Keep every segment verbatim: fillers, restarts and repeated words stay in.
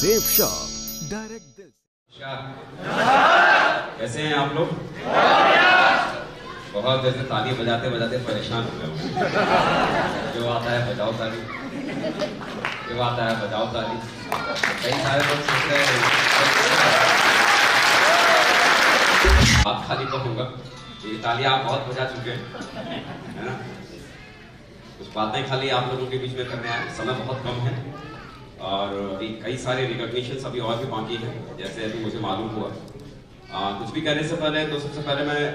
Safe shop direct दिल। कैसे हैं आप लोग? बहुत देर से ताली बजाते बजाते परेशान हो गए। जो आता है बजाओ ताली, जो आता है बजाओ ताली। कई सारे लोग सोच रहे हैं आप खाली कहूँगा, ये ताली आप बहुत बजा चुके हैं, है ना? कुछ बातें खाली आप लोगों के बीच में करने आए, समय बहुत कम है और अभी कई सारे रिकॉग्निशन अभी और भी बाकी हैं, जैसे अभी मुझे मालूम हुआ। आ, कुछ भी करने से पहले तो सबसे पहले मैं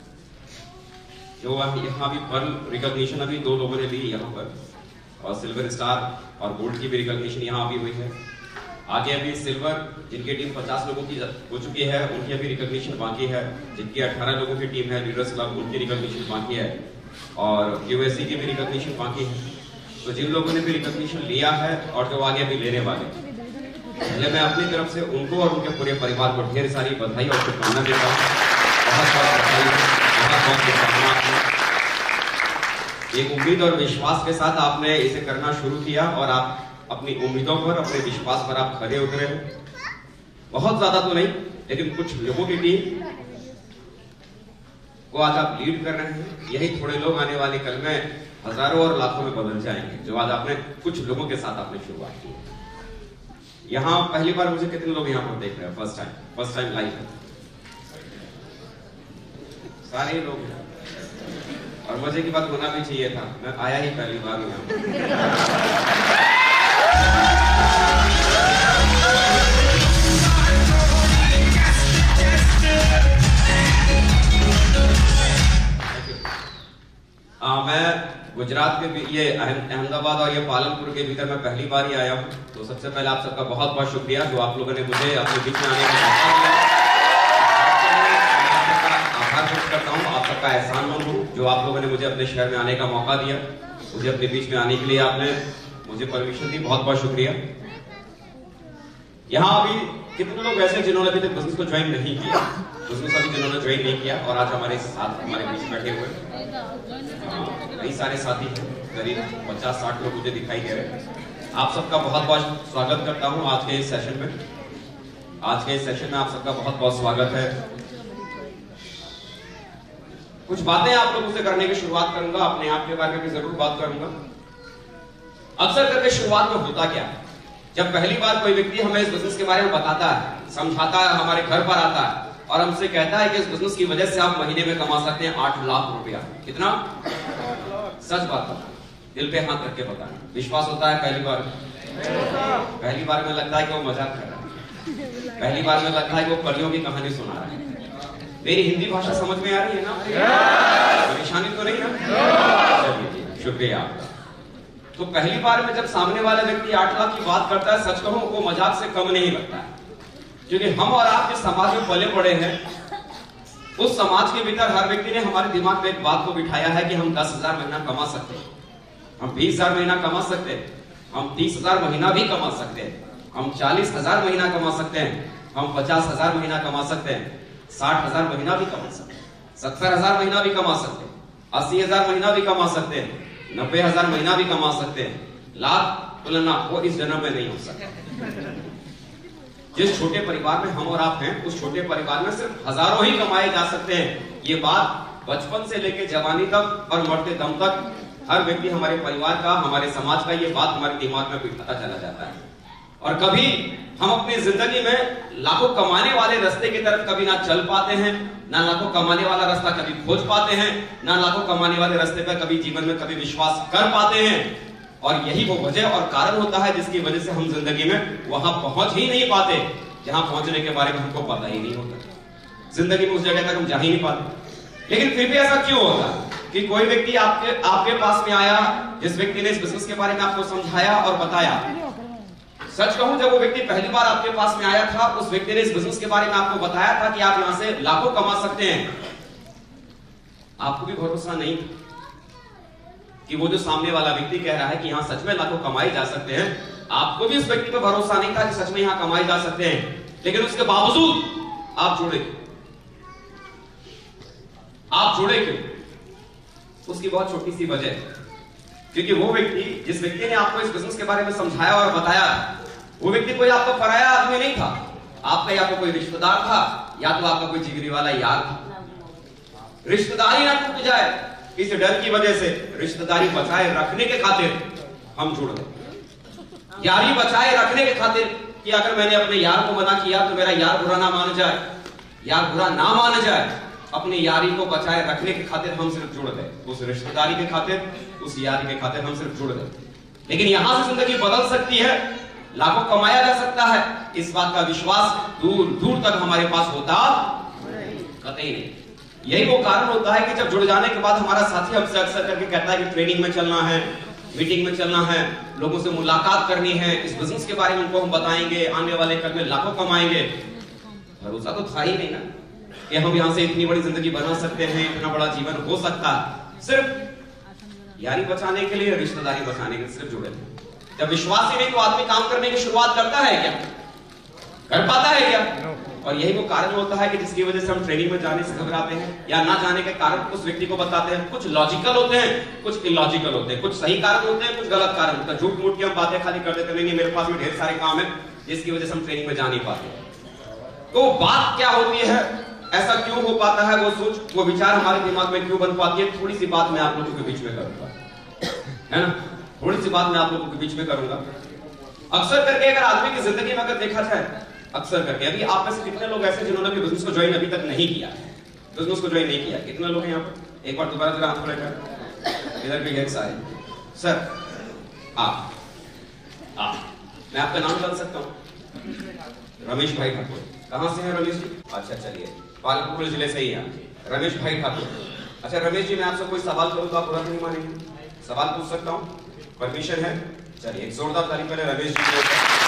जो यहाँ भी पर्ल रिकॉग्निशन अभी दो लोगों ने ली यहाँ पर, और सिल्वर स्टार और गोल्ड की भी रिकॉग्निशन यहाँ अभी हुई है। आगे अभी सिल्वर जिनकी टीम पचास लोगों की हो चुकी है उनकी अभी रिकॉग्निशन बाकी है। जिनकी अठारह लोगों की टीम है लीडर्स क्लब, उनकी रिकॉग्निशन बाकी है और यूएससी की भी रिकॉग्निशन बाकी है। तो जिन लोगों ने भी रिकॉग्निशन लिया है और जो आगे अभी लेने वाले, पहले मैं अपनी तरफ से उनको और उनके पूरे परिवार को ढेर सारी बधाई और शुभकामनाएं देता हूँ। बहुत बहुत बधाई, बहुत बहुत शुभकामनाएं। एक उम्मीद और विश्वास के साथ आपने इसे करना शुरू किया और आप अपनी उम्मीदों पर, अपने विश्वास पर आप खरे उतरे हैं। बहुत ज्यादा तो नहीं, लेकिन कुछ लोगों की टीम को आज आप लीड कर रहे हैं। यही थोड़े लोग आने वाले कल में हजारों और लाखों में बदल जाएंगे, जो आज आपने कुछ लोगों के साथ आपने शुरुआत की। यहाँ पहली बार मुझे कितने लोग यहाँ पर देख रहे हैं? First time, first time live सारे लोग हैं। और मजे की बात होना भी चाहिए था, मैं आया ही पहली बार यहाँ। आ, मैं गुजरात के ये अहमदाबाद और ये पालनपुर के भीतर मैं पहली बार ही आया हूँ। तो सबसे पहले आप सबका बहुत बहुत शुक्रिया जो आप लोगों ने मुझे अपने बीच में आने का मौका दिया। आभार व्यक्त करता हूँ, आप सबका एहसानमंद हूँ जो आप लोगों ने मुझे अपने शहर में आने का मौका दिया। मुझे अपने बीच में आने के लिए आपने मुझे परमिशन दी, बहुत बहुत शुक्रिया। यहाँ अभी कितने लोग ऐसे जिन्होंने अभी तक बिजनेस को ज्वाइन नहीं किया, बिजनेस अभी जिन्होंने ज्वाइन नहीं किया और आज हमारे साथ हमारे बीच बैठे हुए कई सारे साथी हैं, करीब पचास साठ लोग मुझे दिखाई दे रहे हैं। आप सबका बहुत बहुत स्वागत करता हूं आज के इस सेशन में। आज के इस सेशन में आप सबका बहुत बहुत स्वागत है। कुछ बातें आप लोगों से करने की शुरुआत करूंगा, अपने आप के बारे में भी जरूर बात करूंगा। अक्सर करके शुरुआत में होता क्या है, जब पहली बार कोई व्यक्ति हमें इस बिजनेस के बारे में बताता है, समझाता है, हमारे घर पर आता है और हमसे कहता है कि इस बिजनेस की वजह से आप महीने में कमा सकते हैं आठ लाख रुपया। कितना? सच बात बता, दिल पे हाथ रख के बता। विश्वास होता है पहली बार? पहली बार में लगता है कि वो मजाक कर रहा है, पहली बार में लगता है कि वो परियों की कहानी सुना रहा है। मेरी हिंदी भाषा समझ में आ रही है ना? परेशानी तो नहीं ना? चलिए, शुक्रिया आपका। तो पहली बार में जब सामने वाला व्यक्ति आठ लाख की बात करता है, सच कहूं वो मजाक से कम नहीं लगता है। क्योंकि हम और आप जिस समाज में पले पड़े हैं, उस समाज के भीतर हर व्यक्ति ने हमारे दिमाग में एक बात को बिठाया है कि हम दस हजार महीना कमा सकते हैं, हम बीस हजार महीना कमा सकते हैं, हम तीस हजार महीना भी कमा सकते हैं, हम चालीस हजार महीना कमा सकते हैं, हम पचास हजार महीना कमा सकते हैं, साठ हजार महीना भी कमा सकते हैं, सत्तर हजार महीना भी कमा सकते हैं, अस्सी हजार महीना भी कमा सकते हैं, नब्बे हजार महीना भी कमा सकते हैं। लाख तुलना वो इस जन्म में नहीं हो सकता। जिस छोटे परिवार में हम और आप हैं, उस छोटे परिवार में सिर्फ हजारों ही कमाए जा सकते हैं। ये बात बचपन से लेकर जवानी तक और मरते दम तक हर व्यक्ति, हमारे परिवार का, हमारे समाज का, ये बात हमारे दिमाग में बिठाता चला जाता है। और कभी हम अपनी जिंदगी में लाखों कमाने वाले रास्ते की तरफ कभी ना चल पाते हैं, ना लाखों कमाने वाला रास्ता कभी खोज पाते हैं, ना लाखों कमाने वाले रास्ते पर कभी जीवन में कभी विश्वास कर पाते हैं। और यही वो वजह और कारण होता है जिसकी वजह से हम जिंदगी में वहां पहुंच ही नहीं पाते जहां पहुंचने के बारे में हमको पता ही नहीं होता। जिंदगी में उस जगह तक हम जा ही नहीं पाते। लेकिन फिर भी ऐसा क्यों होता कि कोई व्यक्ति आपके आपके पास में आया, जिस व्यक्ति ने इस बिजनेस के बारे में आपको समझाया और बताया। सच कहूं, जब वो व्यक्ति पहली बार आपके पास में आया था, उस व्यक्ति ने इस बिजनेस के बारे में आपको बताया था कि आप यहां से लाखों कमा सकते हैं, आपको भी भरोसा नहीं कि वो जो सामने वाला व्यक्ति कह रहा है कि यहां सच में लाखों कमाए जा सकते हैं, आपको भी उस व्यक्ति पर भरोसा नहीं था कि सच में यहां कमाए जा सकते हैं। लेकिन उसके बावजूद आप जुड़े आप जुड़े क्यों? उसकी बहुत छोटी सी वजह है, क्योंकि वो व्यक्ति, जिस व्यक्ति ने आपको इस बिजनेस के बारे में समझाया और बताया, वो व्यक्ति कोई आपका पराया आदमी नहीं था, आपका या तो कोई रिश्तेदार था या तो आपका कोई जिगरी वाला यार था। रिश्तेदारी ना टूट जाए इस डर की वजह से रिश्तेदारी बचाए रखने के खातिर हम जुड़ गए। यारी बचाए रखने के खातिर कि अगर मैंने अपने यार को मना किया तो मेरा यार बुरा ना मान जाए, यार बुरा ना मान जाए, अपनी यारी को बचाए रखने के खातिर हम सिर्फ जुड़ गए। उस रिश्तेदारी के खातिर, उस यारी के खातिर हम सिर्फ जुड़ गए। लेकिन यहां से जिंदगी बदल सकती है, लाखों कमाया जा सकता है, इस बात का विश्वास दूर दूर तक हमारे पास होता कतई नहीं। यही वो कारण होता है कि जब जुड़ जाने के बाद हमारा साथी हमसे अक्सर करके कहता है कि ट्रेनिंग में चलना है, मीटिंग में चलना है, लोगों से मुलाकात करनी है, इस बिजनेस के बारे में उनको हम बताएंगे, आने वाले कल में लाखों कमाएंगे। भरोसा तो था ही नहीं ना कि हम यहां से इतनी बड़ी जिंदगी बना सकते हैं, इतना बड़ा जीवन हो सकता है। सिर्फ यारी बचाने के लिए, रिश्तेदारी बचाने के लिए सिर्फ जुड़े थे। जब विश्वास ही नहीं तो आदमी काम करने की शुरुआत करता है क्या? कर पाता है क्या? और यही वो कारण होता है कि जिसकी वजह से हम ट्रेनिंग में जाने से घबराते हैं या ना जाने के कारण उस व्यक्ति को बताते हैं। कुछ लॉजिकल होते हैं, कुछ इलॉजिकल होते हैं, कुछ सही कारण होते हैं, कुछ गलत कारण होते हैं। झूठ मूठ की हम बातें खाली कर देते, नहीं नहीं मेरे पास में ढेर सारे काम है, जिसकी वजह से हम ट्रेनिंग में जा नहीं पाते। तो बात क्या होती है, ऐसा क्यों हो पाता है, वो सोच वो विचार हमारे दिमाग में क्यों बन पाती है, थोड़ी सी बात मैं आप लोगों के बीच में करूंगा, है ना। थोड़ी सी बात मैं आप लोगों के बीच में करूंगा। अक्सर करके अगर आदमी की जिंदगी में अगर देखा जाए, अक्सर करके अभी आप में से कितने लोग ऐसे जिन्होंने भी बिजनेस को ज्वाइन अभी तक नहीं किया, बिजनेस को ज्वाइन नहीं किया, कितने लोग हैं यहाँ पर? एक बार दोबारा जरा हाथ बढ़ाकर, इधर भी एक सारे सर, आप आप मैं आपका नाम जान सकता हूँ? रमेश भाई ठाकुर। कहाँ से हैं रमेश जी? अच्छा चलिए, पालनपुर जिले से ही हैं रमेश भाई ठाकुर। अच्छा रमेश जी, मैं आपसे कोई सवाल करूँ तो आप बुरा नहीं मानेंगे? सवाल पूछ सकता हूँ? परमिशन है? चलिए एक जोरदार ताली पहले रमेश जी को।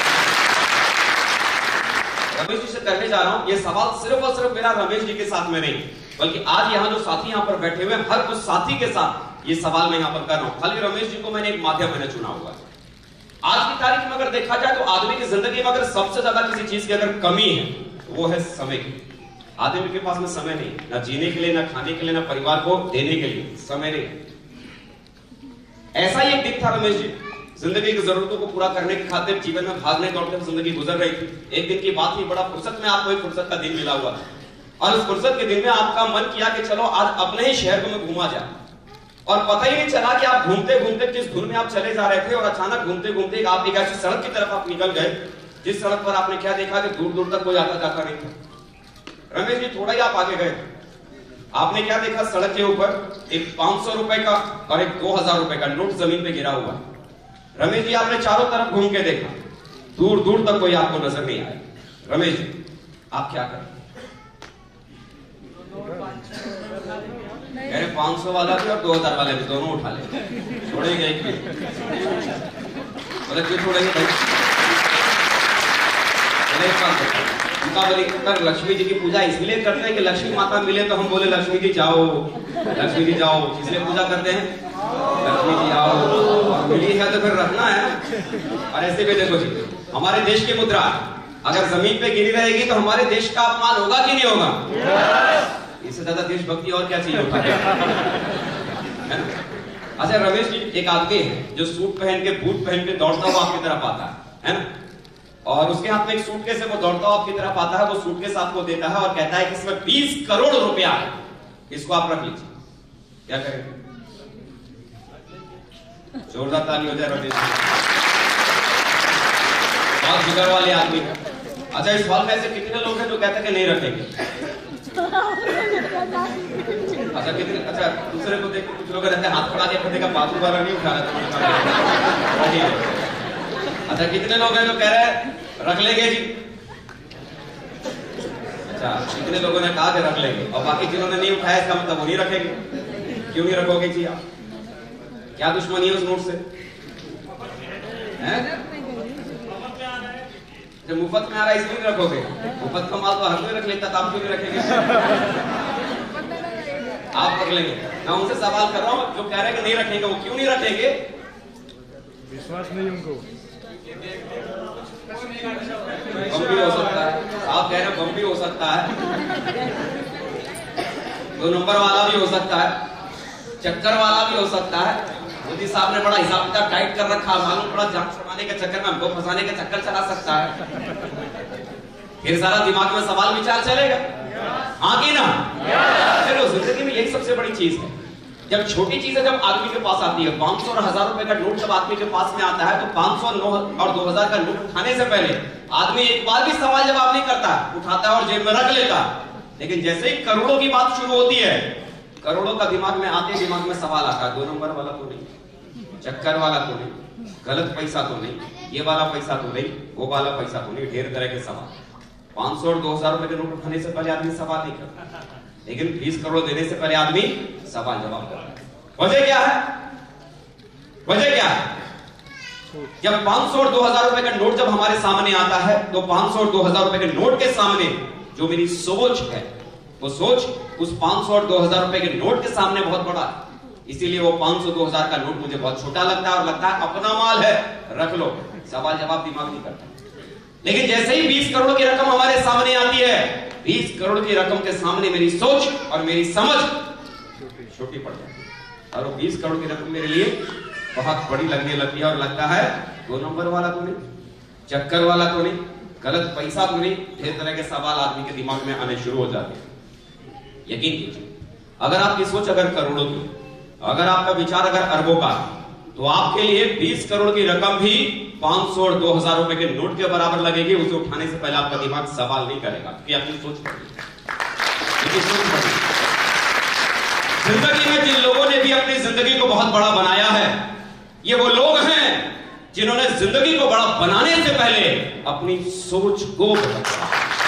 रमेश जी से करने जा रहा हूं ये सवाल सिर्फ और सिर्फ मेरा रमेश जी के साथ में नहीं, बल्कि आज यहाँ जो साथी यहाँ पर बैठे हुए हर कुछ साथी के साथ ये सवाल मैं यहाँ पर कर रहा हूं। खाली रमेश जी को मैंने एक माध्यम मैंने चुना हुआ है। आज की तारीख में अगर देखा जाए तो आदमी की जिंदगी में अगर सबसे ज्यादा किसी चीज की अगर कमी है तो वो है समय की। आदमी के पास में समय नहीं, ना जीने के लिए, ना खाने के लिए, ना परिवार को देने के लिए समय नहीं। ऐसा ही एक दिन था रमेश जी, जिंदगी की जरूरतों को पूरा करने की खातिर जीवन में भागने दौड़ते हुए जिंदगी गुजर रही थी। एक दिन की बात ही, बड़ा फुर्सत में आपको एक फुर्सत का दिन मिला हुआ था और उस फुर्सत के दिन में आपका मन किया कि चलो आज अपने ही शहर को मैं घूमा जाए, और पता ही नहीं चला कि आप घूमते घूमते किस धुन में आप चले जा रहे थे, और अचानक घूमते घूमते आप एक ऐसी सड़क की तरफ आप निकल गए जिस सड़क पर आपने क्या देखा कि दूर दूर तक कोई आता जाता नहीं था। रमेश जी थोड़ा ही आप आगे गए, आपने क्या देखा? सड़क के ऊपर एक पांच सौ रुपए का और एक दो हजार रुपए का नोट जमीन पे गिरा हुआ। रमेश जी आपने चारों तरफ घूम के देखा, दूर दूर तक कोई आपको नजर नहीं आया। रमेश जी आप क्या करें? अरे पांच सौ वाला भी और दो हजार वाले भी दोनों उठा ले, छोड़ेंगे एक भी? क्यों छोड़ेंगे भाई? कर लक्ष्मी जी की पूजा इसलिए करते हैं कि लक्ष्मी माता मिले तो हम बोले लक्ष्मी जी जाओ, लक्ष्मी जी जाओ, इसलिए पूजा करते हैं लक्ष्मी जी आओ, मिली है तो फिर रखना है। और ऐसे भी देखो जी, हमारे देश की मुद्रा अगर जमीन पे गिरी रहेगी तो हमारे देश का अपमान होगा कि नहीं होगा? इससे ज्यादा देशभक्ति और क्या चाहिए होता है? अच्छा रमेश जी, एक आदमी है जो सूट पहन के, बूट पहन के दौड़ता हुआ आपकी तरफ आता है, है ना, और उसके हाथ में एक सूटकेस है, वो दौड़ता हुआ आपकी तरफ आता है, वो सूटकेस आपको देता है और कहता है कि इसमें बीस करोड़ रुपया है, इसको आप रख लीजिए। क्या करेंगे? जोरदार ताली हो जाए रमेश जी, बहुत जिगर वाले आदमी। अच्छा इस हॉल में ऐसे कितने लोग हैं जो कहते हैं कि नहीं रखेंगे? अच्छा कितने? अच्छा दूसरे को देख कुछ लोग रहते हैं हाथ पड़ा के पति का बाजू वाला नहीं उठा रहे। अच्छा कितने लोग हैं जो कह रहे हैं रख लेंगे जी? अच्छा कितने लोगों ने कहा कि रख लेंगे, और बाकी जिन्होंने नहीं उठाया इसका मतलब वो नहीं रखेंगे। क्यों नहीं रखोगे जी आप? क्या दुश्मनी है उस नोट से? हैं? जब मुफ्त में आ रहा है इसलिए नहीं रखोगे? मुफ्त का माल तो हर कोई रख लेता, तो आप क्यों नहीं रखेंगे? आप रख लेंगे। मैं उनसे सवाल कर रहा हूँ जो कह रहे हैं कि नहीं रखेंगे, वो क्यों नहीं रखेंगे? विश्वास नहीं उनको। बम भी हो सकता है, आप कह रहे हैं बम भी हो सकता है, दो नंबर वाला भी हो सकता है, चक्कर वाला भी हो सकता है, मोदी साहब ने बड़ा हिसाब किताब टाइट कर रखा, मालूम पड़ा जान छुड़वाने के चक्कर में हमको फंसाने के चक्कर चला सकता है। फिर सारा दिमाग में सवाल विचार चलेगा, हाँ कि ना? चलो, जिंदगी में यही सबसे बड़ी चीज है। जब छोटी चीजें जब आदमी के पास आती है, पांच सौ और हजार रुपए का नोट जब आदमी के पास में आता है, तो पांच सौ और दो हजार का नोट उठाने से पहले आदमी एक बार भी सवाल जवाब नहीं करता, उठाता है और जेब में रख लेता। लेकिन जैसे ही करोड़ों की बात शुरू होती है, करोड़ों का दिमाग में आते दिमाग में सवाल आता है, दो नंबर वाला तो नहीं, चक्कर वाला तो नहीं, गलत पैसा तो नहीं, ये वाला पैसा तो नहीं, वो वाला पैसा तो नहीं, ढेर तरह के सवाल। पांच सौ और दो हजार रुपए के नोट उठाने से पहले आदमी सवाल नहीं करता, लेकिन बीस करोड़ देने से पहले आदमी सवाल जवाब करता है। वजह क्या है? वजह क्या है? जब पांच सौ और दो हजार रुपए का नोट जब हमारे सामने आता है, तो पांच सौ और दो हजार रुपए के नोट के सामने जो मेरी सोच है, वो सोच उस पांच सौ और दो हजार रुपए के नोट के सामने बहुत बड़ा है। इसीलिए वो पांच सौ दो हजार का नोट मुझे बहुत छोटा लगता है और लगता है अपना माल है, रख लो, सवाल जवाब दिमाग नहीं करता। लेकिन जैसे ही बीस करोड़ की रकम हमारे सामने आती है, बीस करोड़ की रकम के सामने मेरी सोच और मेरी समझ छोटी पड़ जाती है, और वो बीस करोड़ की रकम मेरे लिए बहुत बड़ी लगने लगती है और लगता है दो नंबर वाला तो नहीं, चक्कर वाला तो नहीं, गलत पैसा तो नहीं, ढेर तरह के सवाल आदमी के दिमाग में आने शुरू हो जाते हैं। यकीन कीजिए, अगर आपकी सोच अगर करोड़ों की, अगर आपका विचार अगर अरबों का, तो आपके लिए बीस करोड़ की रकम भी पांच सौ और दो हजार रुपए के नोट के बराबर लगेगी। उसे उठाने से पहले आपका दिमाग सवाल नहीं करेगा, क्योंकि आपकी सोच बड़ी है। जिंदगी में जिन लोगों ने भी अपनी जिंदगी को बहुत बड़ा बनाया है, ये वो लोग हैं जिन्होंने जिंदगी को बड़ा बनाने से पहले अपनी सोच को बदला।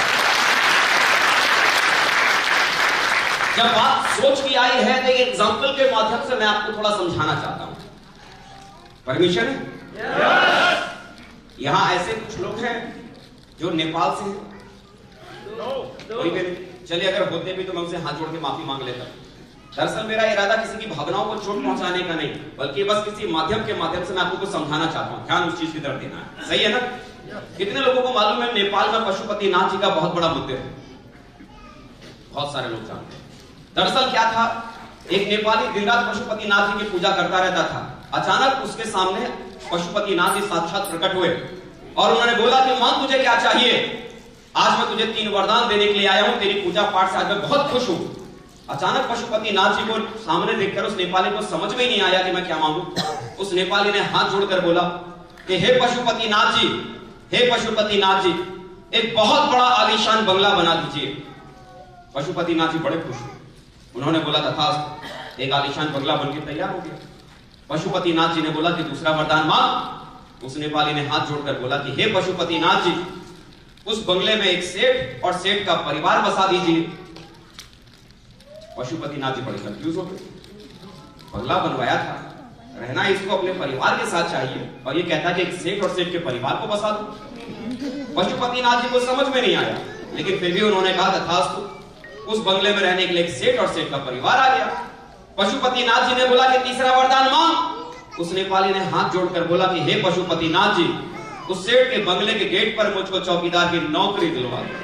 जब बात सोच की आई है, तो एक एग्जाम्पल के माध्यम से मैं आपको थोड़ा समझाना चाहता हूं। परमिशन है? yes! यहां ऐसे कुछ लोग हैं जो नेपाल से हैं। no, no. कोई भी नहीं, चलिए अगर होते भी तो मैं उनसे हाथ जोड़ के माफी मांग लेता। दरअसल मेरा इरादा किसी की भावनाओं को चोट पहुंचाने का नहीं, बल्कि बस किसी माध्यम के माध्यम से मैं आपको कुछ समझाना चाहता हूं, ध्यान उस चीज की तरफ देना है। सही है ना? कितने लोगों को मालूम है नेपाल में पशुपतिनाथ जी का बहुत बड़ा मंदिर है? बहुत सारे लोग जानते हैं। दरअसल क्या था, एक नेपाली दिन रात पशुपतिनाथ जी की पूजा करता रहता था। अचानक उसके सामने पशुपतिनाथ जी साक्षात प्रकट हुए और उन्होंने बोला कि मां तुझे क्या चाहिए? आज मैं तुझे तीन वरदान देने के लिए आया हूं, तेरी पूजा पाठ से आज मैं बहुत खुश हूं। अचानक पशुपतिनाथ जी को सामने देखकर उस नेपाली को समझ में ही नहीं आया कि मैं क्या मांगू। उस नेपाली ने हाथ जोड़कर बोला कि हे पशुपतिनाथ जी, हे पशुपतिनाथ जी, एक बहुत बड़ा आलीशान बंगला बना दीजिए। पशुपतिनाथ जी बड़े खुश हुए। उन्होंने बोला तथास्तु, एक आलीशान बंगला बनकर तैयार हो गया। पशुपतिनाथ जी ने बोला कि दूसरा वरदान मांग। उस नेपाली ने हाथ जोड़कर बोला कि हे पशुपतिनाथ जी, उस बंगले में एक सेठ और सेठ का परिवार बसा दीजिए। पशुपतिनाथ जी बड़े कंफ्यूज हो गए। बंगला बनवाया था, रहना इसको अपने परिवार के साथ चाहिए, और ये कहता है कि एक सेठ और सेठ के परिवार को बसा दो। पशुपतिनाथ जी को समझ में नहीं आया, लेकिन फिर भी उन्होंने कहा तथास्तु। उस बंगले में रहने के लिए एक सेठ और सेठ का परिवार आ गया। पशुपतिनाथ जी ने बोला कि तीसरा वरदान मांग। उस नेपाली ने हाथ जोड़कर बोला कि हे पशुपतिनाथ जी, उस सेठ के बंगले के गेट पर मुझको चौकीदार की नौकरी दिलवा दो।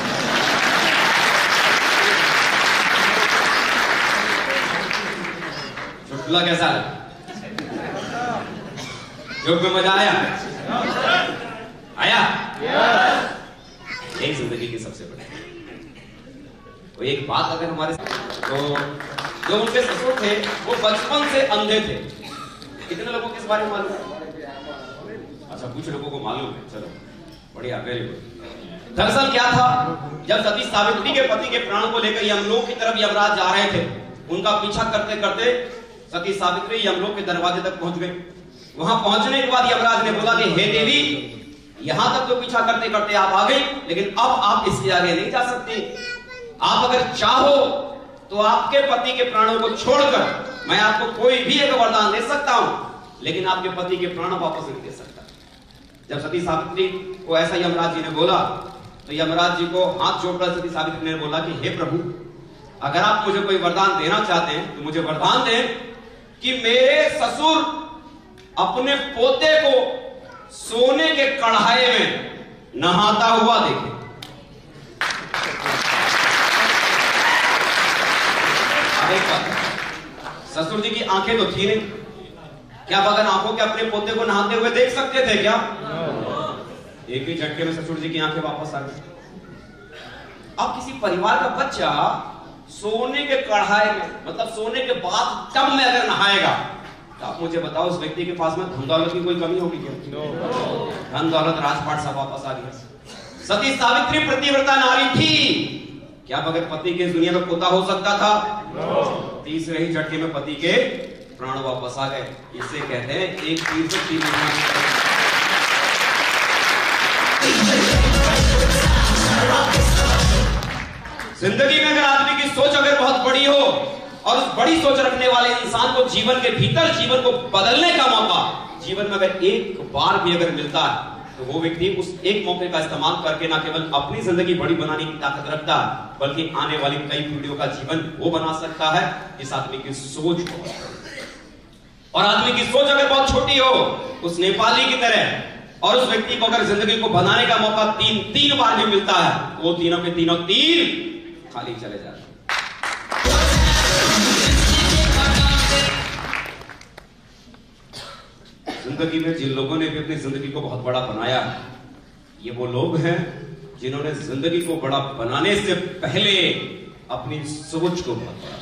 चुटकुला कैसा लगा? जोक में मजा आया? आया? यही जिंदगी की सबसे बड़ी तो एक बात अगर हमारे तो जो उनके ससुर थे वो बचपन से अंधे थे। कितने लोगों को इस बारे में मालूम है? अच्छा, कुछ लोगों को मालूम है, चलो बढ़िया, वेरी गुड। दरअसल क्या था, जब सती सावित्री के पति के प्राण को लेकर यमलोक की तरफ यमराज जा रहे थे, उनका पीछा करते करते सती सावित्री यमलोक के दरवाजे तक पहुंच गए। वहां पहुंचने के बाद यमराज ने बोला कि हे देवी, यहां तक तो पीछा करते करते आप आ गई, लेकिन अब आप इससे आगे नहीं जा सकती। आप अगर चाहो तो आपके पति के प्राणों को छोड़कर मैं आपको कोई भी एक वरदान दे सकता हूं, लेकिन आपके पति के प्राण वापस नहीं दे सकता। जब सती सावित्री को ऐसा यमराज जी ने बोला, तो यमराज जी को हाथ जोड़कर सती सावित्री ने बोला कि हे प्रभु, अगर आप मुझे कोई वरदान देना चाहते हैं तो मुझे वरदान दें कि मेरे ससुर अपने पोते को सोने के कढ़ाई में नहाता हुआ देखे। ससुर जी की आंखें तो थी नहीं, क्या बगैर आंखों के अपने पोते को नहाते हुए देख सकते थे क्या? एक ही झटके में ससुर जी की आंखें वापस आ गई। अब किसी परिवार का बच्चा सोने के कढ़ाई में, मतलब सोने के बाद टब में अगर नहाएगा, तो आप मुझे बताओ उस व्यक्ति के पास में धन दौलत की कोई कमी होगी क्या? धन दौलत राजपाट सब वापस आ गया। सती सावित्री प्रतिव्रता नारी थी, क्या बगैर पति के दुनिया में पोता हो सकता था? तीसरे ही झटके में पति के प्राण वापस आ गए। इसे कहते हैं एक तीर से तीन निशाने। जिंदगी में अगर आदमी की सोच अगर बहुत बड़ी हो और उस बड़ी सोच रखने वाले इंसान को जीवन के भीतर जीवन को बदलने का मौका जीवन में अगर एक बार भी अगर मिलता है, तो वो व्यक्ति उस एक मौके का इस्तेमाल करके ना केवल अपनी जिंदगी बड़ी बनाने की ताकत रखता है, बल्कि आने वाली कई पीढ़ियों का जीवन वो बना सकता है इस आदमी की सोच को। और आदमी की सोच अगर बहुत छोटी हो, उस नेपाली की तरह, और उस व्यक्ति को अगर जिंदगी को बनाने का मौका तीन तीन बार भी मिलता है, वो तीनों के तीनों तीर खाली चले जाते हैं। जिंदगी में जिन लोगों ने भी अपनी जिंदगी को बहुत बड़ा बनाया, ये वो लोग हैं जिन्होंने जिंदगी को बड़ा बनाने से पहले अपनी सोच को बहुत बड़ा।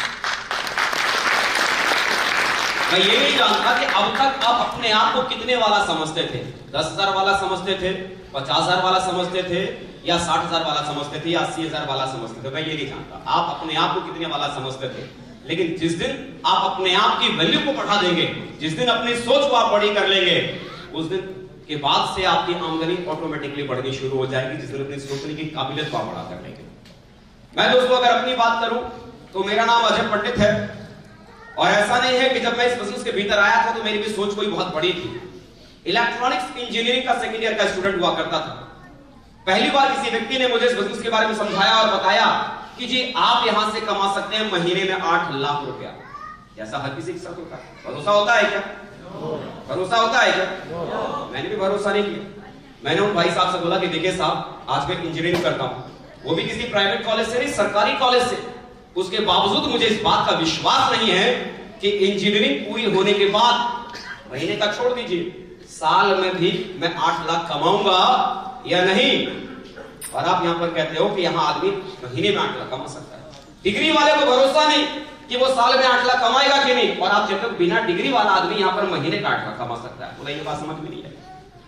मैं ये नहीं जानता कि अब तक आप अपने आप को कितने वाला समझते थे। दस हजार वाला समझते थे, पचास हजार वाला समझते थे, या साठ हजार वाला समझते थे, या अस्सी हजार वाला समझते थे। मैं ये नहीं जानता आप अपने आप को कितने वाला समझते थे। लेकिन जिस दिन आप अपने आप की वैल्यू को बढ़ा देंगे, जिस दिन अपनी सोच को आप बड़ी कर लेंगे, उस दिन के बाद से आपकी आमदनी ऑटोमेटिकली बढ़नी शुरू हो जाएगी, जिस दिन अपनी सोचने की काबिलियत को आप बड़ा कर लेंगे। मैं दोस्तों अगर अपनी बात करूं तो मेरा नाम अजय पंडित है, और ऐसा नहीं है कि जब मैं इस बिजनेस के भीतर आया था तो मेरी भी सोच कोई बहुत बड़ी थी। इलेक्ट्रॉनिक्स इंजीनियरिंग का सेकेंड ईयर का स्टूडेंट हुआ करता था। पहली बार किसी व्यक्ति ने मुझे इस बिजनेस के बारे में समझाया और बताया कि जी आप यहां से कमा सकते हैं महीने में आठ लाख रुपया। ऐसा हर किसी के साथ होता है? भरोसा होता है क्या? भरोसा होता है क्या? मैंने भी भरोसा नहीं किया। मैंने उन भाई साहब से बोला कि देखिए साहब, आज मैं इंजीनियरिंग करता हूं, वो भी किसी प्राइवेट कॉलेज से नहीं, सरकारी कॉलेज से। उसके बावजूद मुझे इस बात का विश्वास नहीं है कि इंजीनियरिंग पूरी होने के बाद, महीने का छोड़ दीजिए, साल में भी मैं आठ लाख कमाऊंगा या नहीं। और आप यहां पर कहते हो कि यहां आदमी महीने में आठ लाख कमा सकता है। डिग्री वाले को भरोसा नहीं कि वो साल में आठ लाख कमाएगा कि नहीं, और आप कहते हो बिना डिग्री वाला आदमी यहां पर महीने का आठ लाख कमा सकता है। बोला ये बात समझ में नहीं है।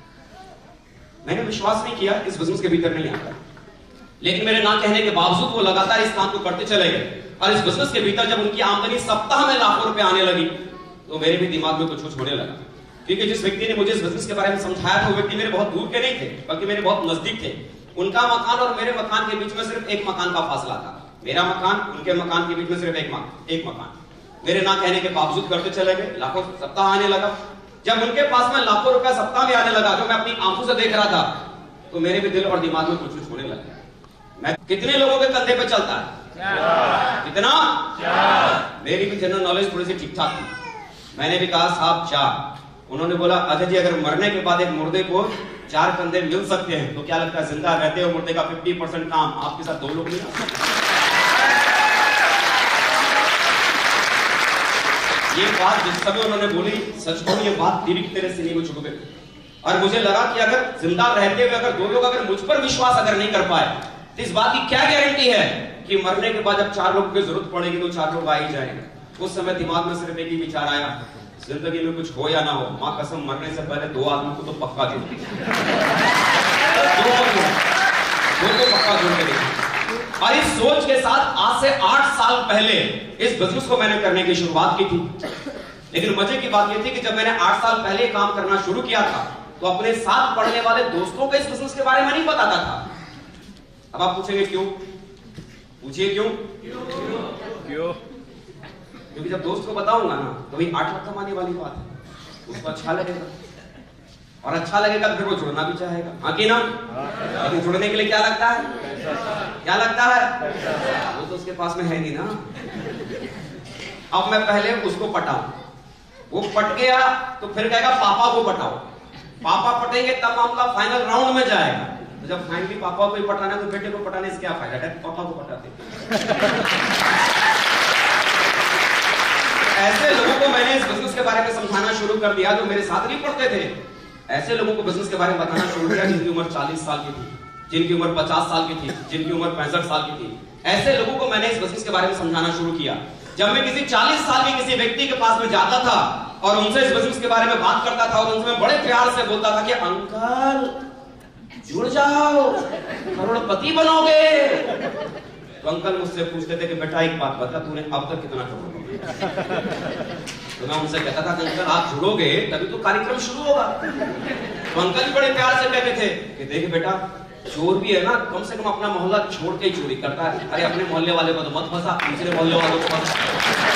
मैंने विश्वास नहीं किया, इस बिजनेस के भीतर नहीं आता। लेकिन मेरे ना कहने के बावजूद वो लगातार इस काम को करते चले गए, और इस बिजनेस के भीतर जब उनकी आमदनी सप्ताह में लाखों रुपए आने लगी, तो मेरे भी दिमाग में कुछ कुछ होने लगा। क्योंकि जिस व्यक्ति ने मुझे इस बिजनेस के बारे में समझाया था, वो व्यक्ति मेरे बहुत दूर के नहीं थे, बल्कि मेरे बहुत नजदीक थे। उनका मकान और मेरे मकान के बीच में सिर्फ एक मकान का फासला था। मेरा मकान, उनके मकान के बीच में सिर्फ एक मकान एक मकान मेरे ना कहने के बावजूद करते चले गए। लाखों सप्ताह आने लगा। जब उनके पास में लाखों रुपया सप्ताह में आने लगा, जो मैं अपनी आंखों से देख रहा था, तो मेरे भी दिल और दिमाग में कुछ कुछ होने लगा। मैं कितने लोगों के कंधे पे चलता है? कितना? मेरी भी जनरल नॉलेज थोड़ी सी ठीक ठाक थी। मैंने भी कहा साहब चार। उन्होंने बोला अजय जी, अगर मरने के बाद एक मुर्दे को चार कंधे मिल सकते हैं, तो क्या लगता है जिंदा रहते हो मुर्दे का पचास परसेंट काम आपके साथ दो लोग नहीं आ सकते? ये बात जिस समय उन्होंने बोली, सच कहूं ये बात दिल की तरह से नहीं छू गई। और मुझे लगा कि अगर जिंदा रहते हुए अगर दो लोग अगर मुझ पर विश्वास अगर नहीं कर पाए, तो इस बात की क्या गारंटी है कि मरने के बाद जब चार लोगों की जरूरत पड़ेगी तो चार लोग आ ही जाएंगे। उस समय दिमाग में सिर्फ एक ही विचार आया, जिंदगी में कुछ हो या ना हो, मां कसम मरने से पहले दो आदमी को तो पक्का जोड़ दो को पक्का जोड़ के देखिए। और इस सोच के साथ आज से आठ साल पहले इस बिजनेस को मैंने करने की शुरुआत की थी। लेकिन मजे की बात यह थी कि जब मैंने आठ साल पहले काम करना शुरू किया था, तो अपने साथ पढ़ने वाले दोस्तों को इस बिजनेस के बारे में नहीं बताता था। अब आप पूछेंगे क्यों? पूछिए क्यों? क्यों? क्योंकि जब दोस्त को बताऊंगा ना, तो वही आठ लाख कमाने वाली बात है, उसको अच्छा लगेगा, और अच्छा लगेगा तो फिर वो जुड़ना भी चाहेगा, हाँ कि ना? लेकिन जुड़ने के लिए क्या लगता है? क्या लगता है? वो तो उसके पास में है नहीं ना। अब मैं पहले उसको पटाऊं, वो पट गया तो फिर कहेगा पापा को पटाओ। पापा पटेंगे तब मामला फाइनल राउंड में जाएगा। तो जब फाइनली पापा को ही पटाना तो बेटे को पटाने से क्या फायदा? डायरेक्ट पापा को पटाते। ऐसे लोगों को मैंने इस बिजनेस के के बारे में समझाना शुरू कर दिया जो मेरे साथ नहीं पढ़ते थे। ऐसे लोगों को बिजनेस के बारे में बताना शुरू किया जिनकी उम्र चालीस साल की थी, जिनकी उम्र पचास साल की थी, जिनकी उम्र पैंसठ साल की थी। ऐसे लोगों को मैंने इस बिजनेस के बारे में समझाना शुरू किया। जब मैं किसी चालीस साल के किसी व्यक्ति के पास में जाता था और उनसे इस बिजनेस के बारे में बात करता था और उनसे मैं बड़े प्यार से बोलता था कि अंकल जुड़ जाओ, करोड़पति बनोगे, तो अंकल मुझसे पूछते थे कि बेटा एक बात बता, तूने अब तक कितना करोड़? तो मैं उनसे कहता था कि अंकल आप जुड़ोगे तभी तो कार्यक्रम शुरू होगा। तो अंकल भी बड़े प्यार से कहते थे कि देख बेटा, चोर भी है ना कम से कम अपना मोहल्ला छोड़ के ही चोरी करता है। अरे अपने मोहल्ले वाले को तो मत फंसा, दूसरे मोहल्ले वालों को फंसा।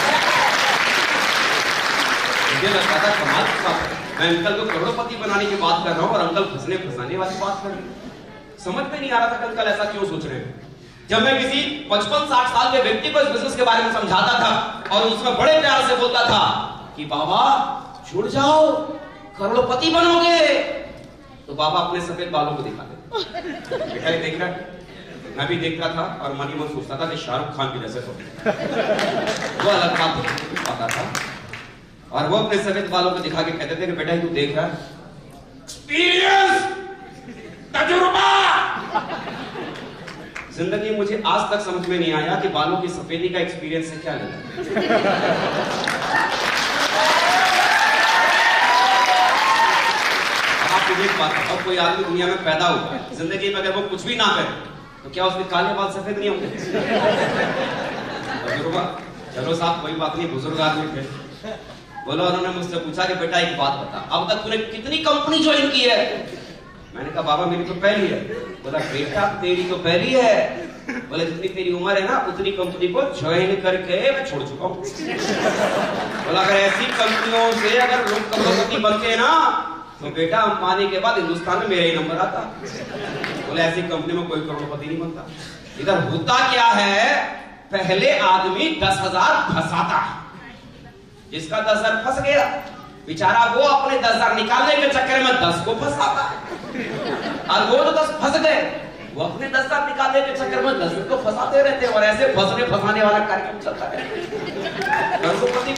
मुझे लगता था कमाल की बात है, मैं अंकल को करोड़पति बनाने की बात कर रहा हूँ और अंकल फंसने फंसाने वाली बात कर रहे हैं। समझ में नहीं आ रहा था कि अंकल ऐसा क्यों सोच रहे हैं। जब मैं किसी पचपन साठ साल के व्यक्ति को इस बिजनेस के बारे में समझाता था और उसमें बड़े प्यार से बोलता था कि बाबा जुड़ जाओ, करोड़पति बनोगे, तो बाबा अपने सफेद बालों को दिखाते। बेटा ये देख रहा है? मैं भी देख रहा था और मन ही मन सोचता था कि शाहरुख खान की जैसे तो वो अलग बात पता था। और वो अपने सफेद बालों को दिखा के कहते थे कि बेटा तू देख रहा है, एक्सपीरियंस, तजुर्बा। जिंदगी मुझे आज तक समझ में नहीं आया कि बालों की सफेदी का एक्सपीरियंस से क्या लेना। आप मुझे एक बात बताओ, कोई आदमी दुनिया में पैदा हुआ जिंदगी में अगर वो कुछ भी ना करे तो क्या उसके काले बाल सफेद नहीं होंगे? तजुर्बा। चलो साहब कोई बात नहीं, बुजुर्ग आदमी थे। बोलो, उन्होंने मुझसे पूछा कि बेटा एक बात बता, अब तक तूने कितनी कंपनी ज्वाइन की है? मैंने कहा बाबा मेरी तो पहली है। बोला बेटा तेरी तो पहली है। बोले जितनी तेरी उम्र है ना उतनी कंपनी को ज्वाइन करके मैं छोड़ चुका हूँ। बोला अगर ऐसी कंपनियों से अगर लोग करोड़पति बनते ना तो बेटा अंबानी के बाद हिंदुस्तान में मेरा ही नंबर आता। बोले ऐसी कंपनी में कोई करोड़पति नहीं बनता। इधर होता क्या है, पहले आदमी दस हजार फंसाता है, जिसका दस हजार फंस गया बेचारा वो अपने दस हजार निकालने के चक्कर में दस को फंसाता है, और वो तो दस फंस गए वो अपने दस हजार निकालने के चक्कर में दस को फंसाते रहते हैं, और ऐसे फंसने फंसाने वाला कार्यक्रम चलता है। करोड़पति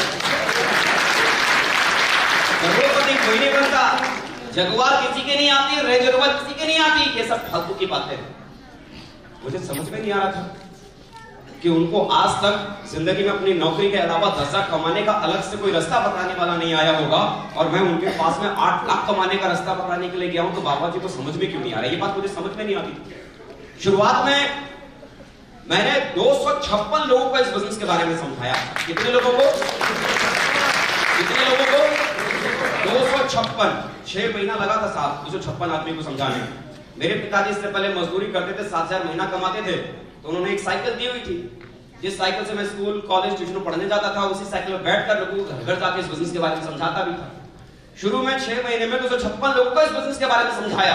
करोड़पति कोई नहीं बनता, जगुआर किसी के नहीं आती, रेंज रोवर किसी के नहीं आती। ये सब फालतू की बातें हैं। मुझे समझ में नहीं आ रहा था कि उनको आज तक जिंदगी में अपनी नौकरी के अलावा दस लाख कमाने का अलग से कोई रास्ता बताने वाला नहीं आया होगा, और मैं उनके पास में आठ लाख कमाने का रास्ता बताने के लिए गया हूं। तो बाबा जी को समझ में क्यों नहीं आ रहा? ये बात मुझे समझ में नहीं आती। शुरुआत में मैंने दो सौ छप्पन लोगों को इस बिजनेस के बारे में समझाया। कितने लोगों को? कितने लोगों को? दो सौ छप्पन। छह महीना लगा था साहब दो सौ छप्पन आदमी को समझाने। मेरे पिताजी इससे पहले मजदूरी करते थे, सात हजार महीना कमाते थे, तो उन्होंने एक साइकिल दी हुई थी, जिस साइकिल से मैं स्कूल कॉलेज ट्यूशन पढ़ने जाता था, उसी साइकिल में बैठकर लोगों को घर जाके इस बिजनेस के बारे में समझाता भी था। शुरू में छह महीने में दो सौ छप्पन लोगों को इस बिजनेस के बारे में समझाया,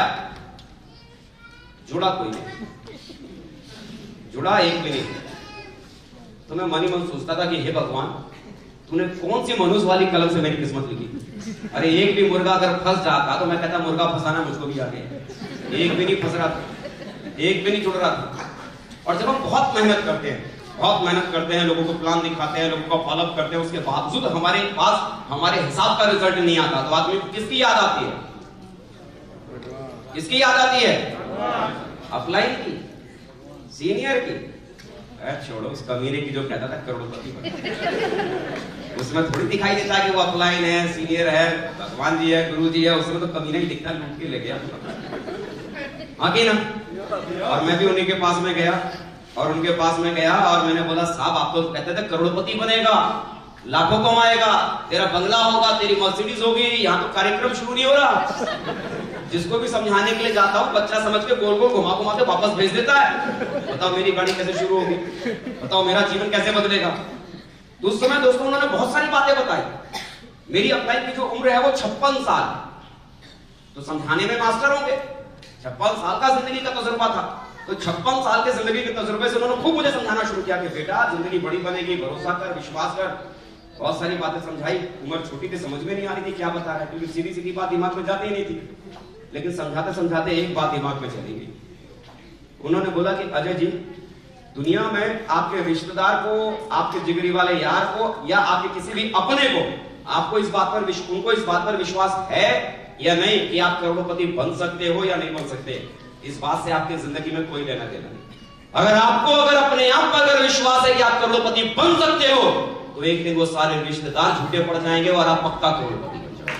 जुड़ा कोई नहीं, जुड़ा एक भी नहीं। तो मैं मन ही मन सोचता था कि हे भगवान, तूने कौन सी मनुष्य वाली कलम से मेरी किस्मत लिखी। अरे एक भी मुर्गा अगर फंस जाता तो मैं कहता मुर्गा फंसाना मुझको भी आ गया। एक भी नहीं फंस रहा था, एक भी नहीं जुड़ रहा था। और जब हम बहुत मेहनत करते हैं, बहुत मेहनत करते हैं, लोगों को प्लान दिखाते हैं, लोगों को फॉलोअप करते हैं, उसके बावजूद हमारे पास हमारे हिसाब का रिजल्ट नहीं आता, तो आदमी को किसकी याद आती है? किसकी याद आती है? अपलाइन की, सीनियर की। छोड़ो उस कमीने की जो कहता था करोड़पति बन, उसमें थोड़ी दिखाई देता कि वो अपलाइन है, सीनियर है, भगवान जी है, गुरु जी है, उसमें तो कमीना ही दिखता, लूट के ले गया। आगे ना। और मैं भी उन्हीं के पास में गया और उनके पास में गया और मैंने बोला साहब आप तो कहते थे करोड़पति बनेगा, लाखों कमाएगा, तेरा बंगला होगा, तेरी मर्सिडीज होगी, यहाँ तो कार्यक्रम शुरू नहीं हो रहा। जिसको भी समझाने के लिए जाता हूँ बच्चा समझ के गोल गोल घुमा घुमा के वापस भेज देता है। बताओ मेरी गाड़ी कैसे शुरू होगी, बताओ मेरा जीवन कैसे बदलेगा। तो उस समय दोस्तों उन्होंने बहुत सारी बातें बताई। मेरी अप्लाई की जो उम्र है वो छप्पन साल, तो समझाने में मास्टर होंगे। छप्पन साल का जिंदगी का तजुर्बा था, तो छप्पन साल के जिंदगी के तजुर्बे से उन्होंने खूब मुझे समझाना शुरू किया कि बेटा जिंदगी बड़ी बनेगी, भरोसा कर, विश्वास कर। बहुत सारी बातें समझाई। उम्र छोटी थी, समझ में नहीं आ रही थी क्या बता रहा है, क्योंकि सीधी सीधी बात दिमाग में जाती ही नहीं थी। लेकिन समझाते समझाते एक बात दिमाग में चली गई। उन्होंने बोला कि अजय जी, दुनिया में आपके रिश्तेदार को, आपके जिगरी वाले यार को या आपके किसी भी अपने को आपको इस बात पर उनको इस बात पर विश्वास है या नहीं कि आप करोड़पति बन सकते हो या नहीं बन सकते, इस बात से आपकी जिंदगी में कोई लेना देना नहीं। अगर आपको अगर अपने आप पर अगर विश्वास है कि आप करोड़पति बन सकते हो, तो एक दिन वो सारे रिश्तेदार झूठे पड़ जाएंगे और आप पक्का करोड़पति बन जाओगे।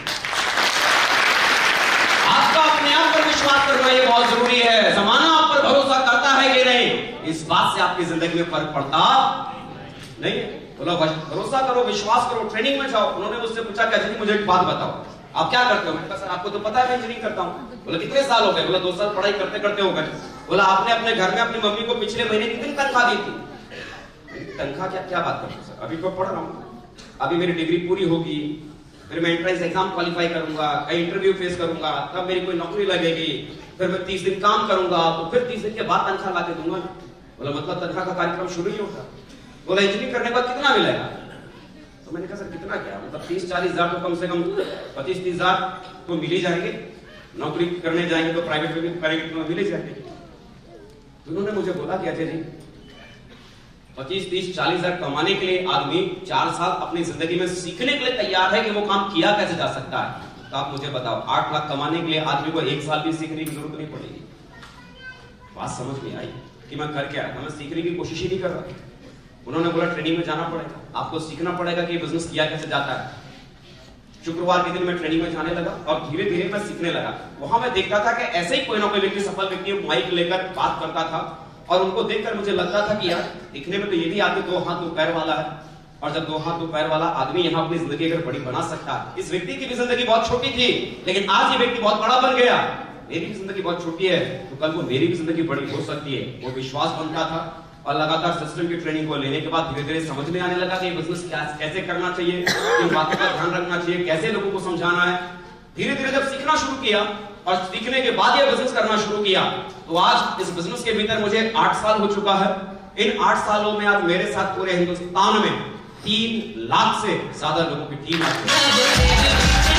आपका अपने आप पर विश्वास करना ये बहुत जरूरी है। जमाना आप पर भरोसा करता है कि नहीं, इस बात से आपकी जिंदगी में फर्क पड़ता नहीं। बोलो भरोसा करो, विश्वास करो, ट्रेनिंग में जाओ। उन्होंने मुझसे पूछा कि अजय मुझे एक बात बताओ, आप क्या करते हो? मैंने कहा सर आपको तो पता है मैं इंजीनियरिंग करता हूँ। बोला कितने साल हो गए? बोला दो साल पढ़ाई करते करते हो गए। बोला आपने अपने घर में अपनी मम्मी को पिछले महीने कितनी तनख्वाह दी थी? तनख्वाह क्या क्या बात करते हो सर? अभी तो पढ़ रहा हूँ, अभी मेरी डिग्री पूरी होगी, फिर मैं एंट्रेंस एग्जाम क्वालिफाई करूंगा, कई इंटरव्यू फेस करूंगा, तब मेरी कोई नौकरी लगेगी, फिर मैं तीस दिन काम करूंगा, तो फिर तीस दिन के बाद तनख्वाह ला के दूंगा। बोला मतलब तनख्वाह का कार्यक्रम शुरू ही होगा। बोला इंजीनियरिंग करने के बाद कितना मिलेगा? तो मैंने कहा सर कितना क्या, मतलब तीस चालीस हजार तो कम से कम पच्चीस तीस हजार तो मिल ही जाएंगे, नौकरी करने जाएंगे तो प्राइवेट में करेंगे तो मिल ही जाएंगे। उन्होंने मुझे बोला कि अजय जी पच्चीस तीस चालीस हजार कमाने के लिए आदमी चार साल अपनी जिंदगी में सीखने के लिए तैयार है कि वो काम किया कैसे जा सकता है। तो आप मुझे बताओ आठ लाख कमाने के लिए आदमी को एक साल भी सीखने की जरूरत नहीं पड़ेगी। बात समझ में आई कि मैं कर क्या रहा था, मैं सीखने की कोशिश ही नहीं कर रहा। उन्होंने बोला ट्रेनिंग में जाना पड़ेगा, आपको सीखना पड़ेगा कि बिजनेस किया कैसे जाता है। शुक्रवार के दिन मैं ट्रेनिंग में जाने लगा और धीरे धीरे मैं सीखने लगा। वहां मैं देखता था कि ऐसे ही कोई ना कोई व्यक्ति सफल व्यक्ति माइक लेकर बात करता था और उनको देखकर मुझे लगता था कि यार दिखने में तो ये भी आदमी दो हाथ दो पैर वाला है, और जब दो हाथ दो पैर वाला आदमी यहाँ अपनी जिंदगी अगर बड़ी बना सकता है। इस व्यक्ति की भी जिंदगी बहुत छोटी थी, लेकिन आज ये व्यक्ति बहुत बड़ा बन गया। मेरी भी जिंदगी बहुत छोटी है, तो कल को मेरी भी जिंदगी बड़ी हो सकती है। वो विश्वास बनता था और लगातार सिस्टम की ट्रेनिंग को लेने के बाद धीरे धीरे समझ में आने लगा कि बिजनेस कैसे करना चाहिए, किन बातों का ध्यान रखना चाहिए, कैसे लोगों को समझाना है। धीरे धीरे जब सीखना शुरू किया और सीखने के बाद ये बिजनेस करना शुरू किया, तो आज इस बिजनेस के भीतर मुझे आठ साल हो चुका है। इन आठ सालों में आज मेरे साथ पूरे हिंदुस्तान में तीन लाख से ज्यादा लोगों की टीम है।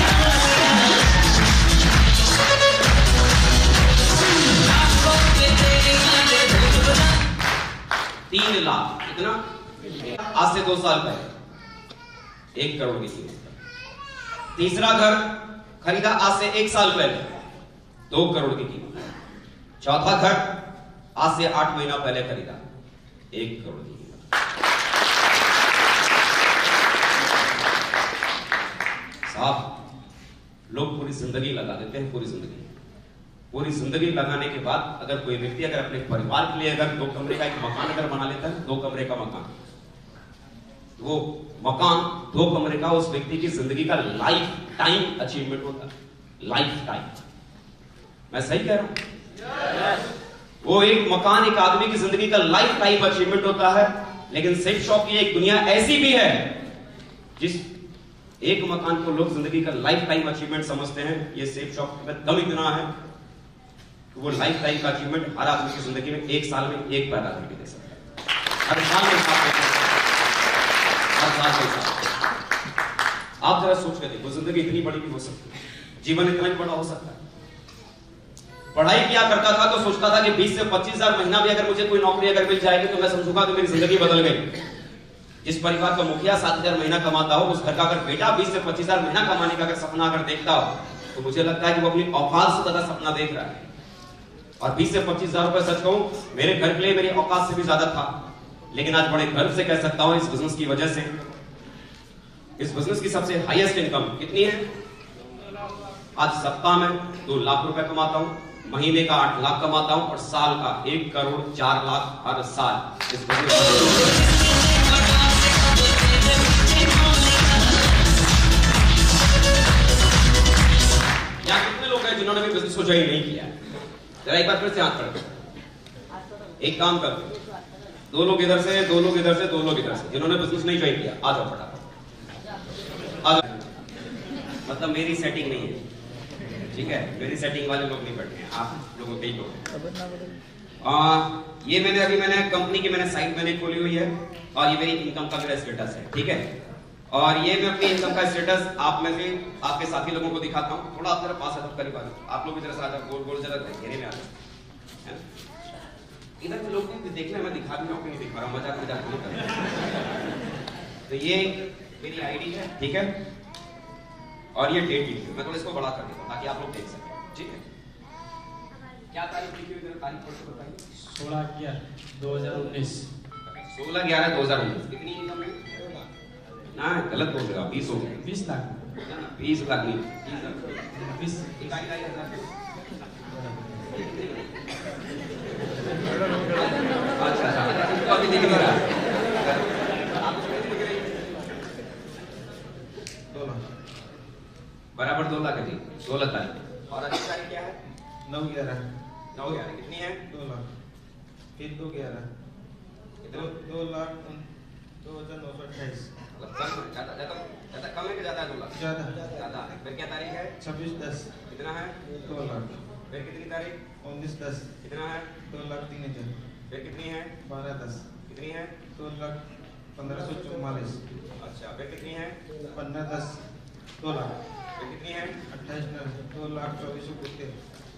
तीन लाख कितना? आज से दो साल पहले एक करोड़ की कीमत। तीसरा घर खरीदा आज से एक साल पहले, दो करोड़ की कीमत। चौथा घर आज से आठ महीना पहले खरीदा, एक करोड़ की कीमत। साहब लोग पूरी जिंदगी लगा देते हैं, पूरी जिंदगी पूरी जिंदगी लगाने के बाद अगर कोई व्यक्ति अगर अपने परिवार के लिए अगर दो कमरे का एक मकान अगर बना लेता है, दो कमरे का मकान, वो मकान दो कमरे का उस व्यक्ति की जिंदगी का लाइफ टाइम अचीवमेंट होता है। लाइफ टाइम, मैं सही कह रहा हूं? वो एक मकान एक आदमी की जिंदगी का लाइफ टाइम अचीवमेंट होता है। लेकिन सेफ शॉप की एक दुनिया ऐसी भी है जिस एक मकान को लोग जिंदगी का लाइफ टाइम अचीवमेंट समझते हैं। ये सेफ शॉप में दम इतना है, वो लाइफ टाइम का अचीवमेंट हर आदमी की जिंदगी में एक साल में एक पैदा करके दे सकता है। हर साल में हर साल में आप जरा सोच के देखो, जिंदगी इतनी बड़ी भी हो सकती है, जीवन इतना ही बड़ा हो सकता है। पढ़ाई किया करता था तो सोचता था कि बीस से पच्चीस हजार महीना भी अगर मुझे कोई नौकरी अगर मिल जाएगी तो मैं समझूंगा कि मेरी जिंदगी बदल गई। जिस परिवार का मुखिया सात हजार महीना कमाता हो, उस घर का अगर बेटा बीस से पच्चीस हजार महीना कमाने का अगर सपना अगर देखता हो, तो मुझे लगता है कि वो अपनी औकात से ज्यादा सपना देख रहा है। और बीस से पच्चीस हजार रुपए सच कहूं मेरे घर के लिए मेरी औकात से भी ज्यादा था। लेकिन आज बड़े गर्व से कह सकता हूं इस बिजनेस की वजह से, इस बिजनेस की सबसे हाईएस्ट इनकम कितनी है? आज सप्ताह में दो लाख रुपए कमाता हूं, महीने का आठ लाख कमाता हूं और साल का एक करोड़ चार लाख हर साल इस बिजनेस। यहाँ कितने लोग हैं जिन्होंने भी बिजनेस को ज्वाइन नहीं किया? जरा एक बार फिर से हाथ कर, एक काम कर, दो लोग इधर से, दो लोग इधर से, दो लोग इधर से, जिन्होंने बिजनेस नहीं ज्वाइन किया आ जाओ फटाफट। आ जाओ, मतलब मेरी सेटिंग नहीं है, ठीक है? मेरी सेटिंग वाले लोग नहीं बैठे हैं, आप लोगों के ही लोग। आ, ये मैंने अभी मैंने कंपनी की मैंने साइट मैंने खोली हुई है और ये मेरी इनकम का मेरा स्टेटस है, ठीक है? और ये मैं अपनी इनकम का स्टेटस आप में से आपके साथी लोगों को दिखाता हूँ। थोड़ा आप जरा पास आ करीब आ जाओ, आप लोग इधर से आ जाओ, गोल गोल जरा घेरे में आ जाओ। इधर के लोग भी देख ले, मैं दिखा भी रहा हूँ, नहीं दिखा रहा हूँ, मजाक मजाक नहीं कर रहा। तो ये मेरी आईडी है, ठीक है? और ये डेट लिखी हुई, मैं थोड़ा इसको बड़ा कर देता हूँ ताकि आप लोग देख सकें, ठीक है? क्या तारीख लिखी हुई है? तारीख पढ़ के बताइए। सोलह ग्यारह दो हजार उन्नीस। सोलह ग्यारह दो हजार उन्नीस। कितनी इनकम है? ना गलत बोल रहे हो, बीस हो गए। बीस लाख। बीस लाख नहीं, बीस इकाई ढाई हजार। अच्छा अच्छा, तो अभी दिख नहीं रहा। बराबर दो लाख है जी, सोलह तारीख। और अगली तारीख क्या है? नौ ग्यारह। नौ ग्यारह कितनी है? दो लाख। फिर दो ग्यारह। दो दो लाख दो हजार नौ सौ अट्ठाईस। मतलब कम है, ज्यादा ज्यादा ज्यादा कम है कि ज्यादा है? दो लाख ज्यादा ज्यादा है। फिर क्या तारीख है? छब्बीस दस। कितना है? दो लाख। फिर कितनी तारीख? उन्नीस दस। कितना है? दो लाख तीन हजार। फिर कितनी है? बारह दस। कितनी है? दो लाख पंद्रह सौ चौवालीस। अच्छा, फिर कितनी है? पंद्रह दस दो लाख। फिर कितनी है? अट्ठाईस नौ दो लाख चौबीस सौ कुत्ते।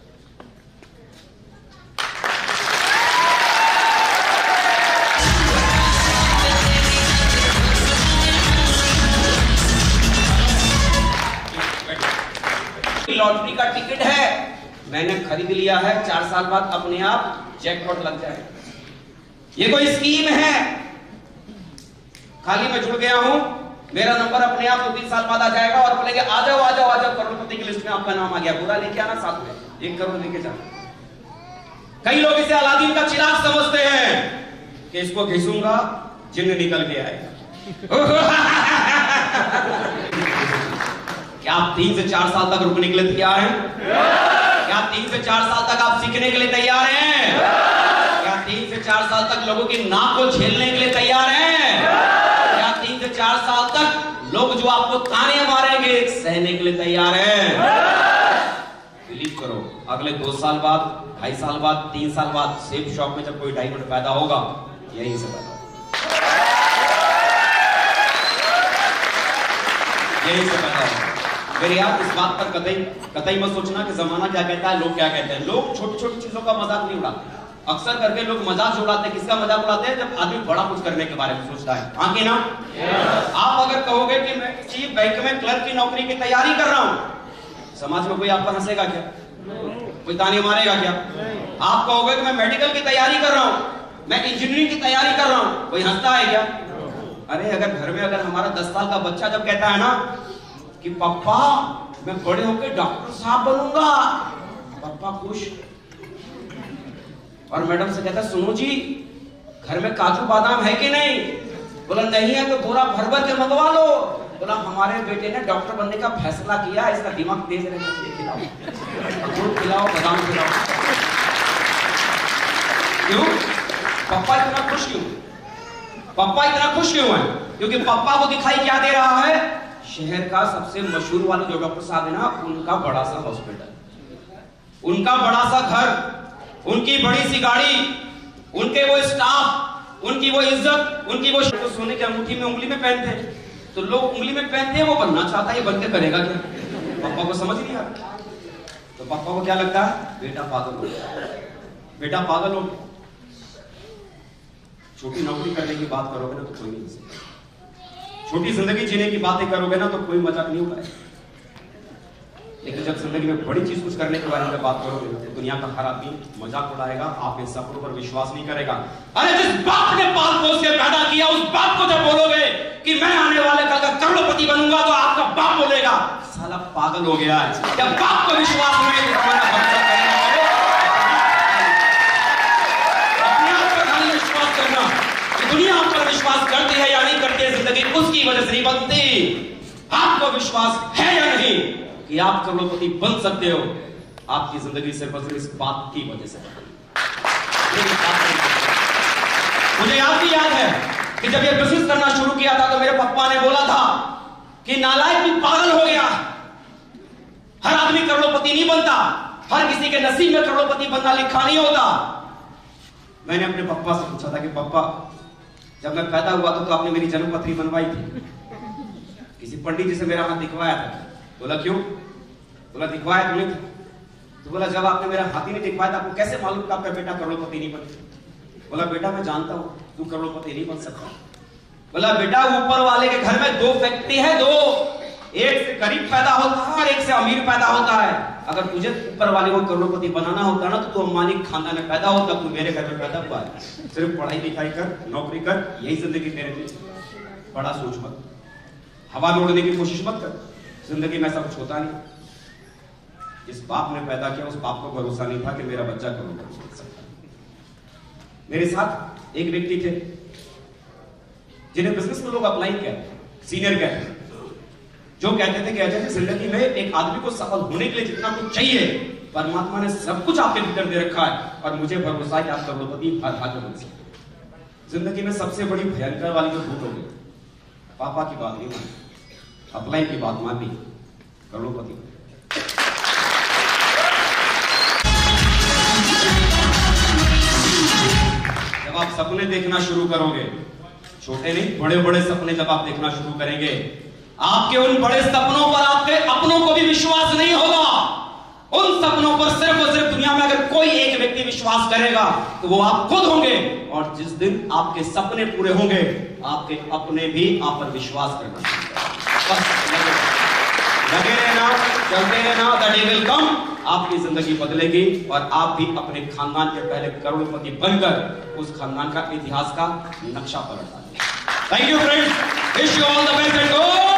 लॉटरी का टिकट है, मैंने खरीद लिया है, चार साल बाद अपने आप जैकपॉट लग जाए। ये कोई स्कीम है? खाली मैं जुड़ गया हूं, मेरा नंबर अपने आप दो तीन साल बाद आ जाएगा और बोलेंगे आ जाओ आ जाओ आ जाओ, करोड़पति की लिस्ट में आपका नाम आ गया, पूरा लेके आना, साथ में एक करोड़ लेके जाना। कई लोग इसे अलादीन का चिराग समझते हैं कि इसको घिसूंगा जिन्न निकल के आएगा। क्या आप तीन से चार साल तक रुकने के लिए तैयार हैं? क्या तीन से चार साल तक आप सीखने के लिए तैयार हैं? क्या तीन से चार साल तक लोगों की नाक को झेलने के लिए तैयार हैं? क्या तीन से चार साल तक लोग जो आपको ताने मारेंगे सहने के लिए तैयार हैं? बिलीव करो, अगले दो साल बाद, ढाई साल बाद, तीन साल बाद सेब शॉप में जब कोई डायमंड पैदा होगा, यहीं से पैदा होगा, यहीं से पैदा होगा। मेरे यार इस बात पर कतई कतई मत सोचना कि जमाना क्या कहता है, लोग क्या कहते हैं। लोग छोटी छोटी चीजों का मजाक नहीं उड़ाते। अक्सर करके लोग मजाक उड़ाते हैं। किसका मजाक उड़ाते हैं? जब आदमी बड़ा कुछ करने के बारे में सोचता है। हाँ कि ना? yes. आप अगर कहोगे कि मैं किसी बैंक में क्लर्क की नौकरी की तैयारी कर रहा हूं, समाज में कोई आप पर हंसेगा क्या? कोई ताने मारेगा क्या? आप कहोगे कि मैं मेडिकल की तैयारी कर रहा हूं, मैं इंजीनियरिंग की तैयारी कर रहा हूं, कोई हंसता है क्या? अरे अगर घर में अगर हमारा दस साल का बच्चा जब कहता है ना कि पापा मैं बड़े होकर डॉक्टर साहब बनूंगा, पापा खुश, और मैडम से कहता सुनो जी घर में काजू बादाम है कि नहीं? बोला नहीं है तो बोरा भर भर के मंगवा लो। बोला हमारे बेटे ने डॉक्टर बनने का फैसला किया, इसका दिमाग तेज रहना चाहिए, खिलाओ अखरोट खिलाओ, बादाम खिलाओ। क्यों? पापा इतना खुश क्यों? पापा इतना खुश क्यों है? क्योंकि पापा को दिखाई क्या दे रहा है? शहर का सबसे मशहूर वाले जो डॉक्टर साहब है ना, उनका बड़ा सा हॉस्पिटल, उनका बड़ा सा घर, उनकी बड़ी सी गाड़ी, उनके वो स्टाफ, उनकी वो इज्जत, उनकी वो तो सोने की अंगूठी में उंगली में पहनते हैं, तो लोग उंगली में पहनते हैं, वो बनना चाहता है, ये बन के करेगा क्या? पापा को समझ नहीं आता। तो पापा को क्या लगता है? बेटा पागल हो गया, बेटा पागल हो गया। छोटी नौकरी करने की बात करोगे ना तो कोई नहीं सकता, छोटी जिंदगी जीने की बातें करोगे ना तो कोई मजाक नहीं उड़ाएगा। लेकिन जब जिंदगी में बड़ी चीज कुछ करने के बारे में बात करोगे तो दुनिया का हर आदमी मजाक उड़ाएगा, आप इन सपनों पर विश्वास नहीं करेगा। अरे जिस बाप ने पाल पोस के पैदा किया उस बाप को जब बोलोगे कि मैं आने वाले कल का करोड़पति बनूंगा तो आपका बाप बोलेगा साला पागल हो गया है। जब बाप को विश्वास नहीं है तो तुम्हारा बच्चा करेगा। अपने आप पर खाली विश्वास करना, दुनिया आप पर विश्वास करती है या नहीं करती है, जिंदगी उसकी वजह से नहीं बनती। आपको विश्वास है या नहीं कि आप करोड़पति बन सकते हो, आपकी जिंदगी सिर्फ और सिर्फ इस बात की वजह से बनी। मुझे याद भी याद है कि जब ये बिजनेस करना शुरू किया था तो मेरे पापा ने बोला था कि नालायक तू पागल हो गया, हर आदमी करोड़पति नहीं बनता, हर किसी के नसीब में करोड़पति बनना लिखा नहीं होता। मैंने अपने पापा से पूछा था कि पापा जब मैं पैदा हुआ था तो आपने मेरी जन्म पत्री बनवाई थी, किसी पंडित जी से मेरा हाथ दिखवाया था। बोला क्यों? बोला दिखवाया तुमने? तो बोला जब आपने मेरा हाथ ही नहीं दिखवाया था आपको कैसे मालूम कि आपका बेटा करोड़पति नहीं बन? बोला बेटा मैं जानता हूं तू करोड़पति नहीं बन सकता। बोला बेटा ऊपर वाले के घर में दो फैक्ट्री है, दो एक से गरीब पैदा होता है और एक से अमीर पैदा होता है। अगर तुझे ऊपर वाले को करोड़पति बनाना होता ना तो तू अंबानी खानदान में पैदा होता, तू मेरे घर में पैदा हुआ है। सिर्फ पढ़ाई लिखाई कर, नौकरी कर, यही जिंदगी तेरे लिए। बड़ा सोच मत, हवा में उड़ने की कोशिश मत कर, जिंदगी में ऐसा कुछ होता नहीं। जिस बाप ने पैदा किया उस बाप को भरोसा नहीं था कि मेरा बच्चा करोड़पति बन सकता है। मेरे साथ एक व्यक्ति थे जिन्हें बिजनेस में लोग अप्लाई किया, सीनियर कहते जो कहते थे कि अजय जी जिंदगी में एक आदमी को सफल होने के लिए जितना कुछ चाहिए परमात्मा ने सब कुछ आपके भीतर दे रखा है और मुझे भरोसा है कि आप करोड़पति हर हाथ में बन सकते। जिंदगी में सबसे बड़ी भयंकर वाली जो भूल हो गई, पापा की बात नहीं मानी, अप्लाई की बात मानी, करोड़पति। जब आप सपने देखना शुरू करोगे, छोटे नहीं बड़े बड़े सपने जब आप देखना शुरू करेंगे, आपके उन बड़े सपनों पर आपके अपनों को भी विश्वास नहीं होगा। उन सपनों पर सिर्फ और सिर्फ दुनिया में अगर कोई एक व्यक्ति विश्वास करेगा तो वो आप खुद होंगे। और जिस दिन आपके सपने पूरे होंगे आपके अपने भी आप पर विश्वास करना चाहिए। बस लगे रहना, चलते रहना, द डे विल कम, आपकी जिंदगी बदलेगी और आप भी अपने खानदान के पहले करोड़पति बनकर उस खानदान का इतिहास का नक्शा पलट डालेंगे। Thank you friends, wish you all the best and good